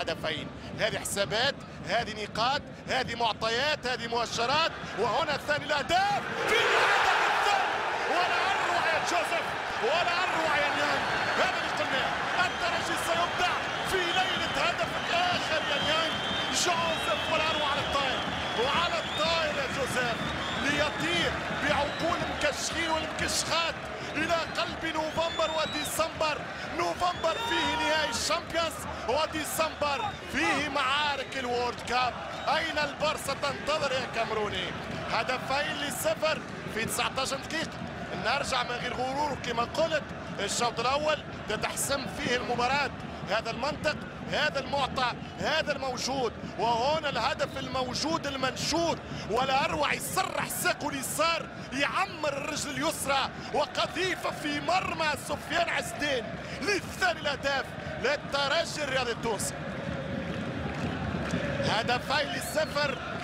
هدفين. هذه حسابات، هذه نقاط، هذه معطيات، هذه مؤشرات. وهنا الثاني الأهداف في الهدف الثاني. ولا أروع يا جوزيف، ولا أروع يا نيانج. هذا اللي قلناه، الترجي سيبدع في ليلة هدف الآخر يا نيانج. جوزيف ولا أروع على الطائر، وعلى الطائر يا جوزيف ليطير بعقول المكشخين والمكشخات إلى قلب نوفمبر وديسمبر. نوفمبر فيه نهائي الشامبيونز، وديسمبر فيه معارك الوورد كاب. أين البارسا تنتظر يا كامروني؟ هدفين للصفر في 19 دقيقة. نرجع من غير غرور كما قلت. الشوط الأول تتحسم فيه المباراة. هذا المنطق، هذا المعطى، هذا الموجود. وهنا الهدف الموجود المنشود. ولا أروع يسرح ساقه اليسار، يعمر الرجل اليسرى، وقذيفة في مرمى سفيان عزدين للثاني الأهداف للترجي الرياضي التونسي. هدفين للصفر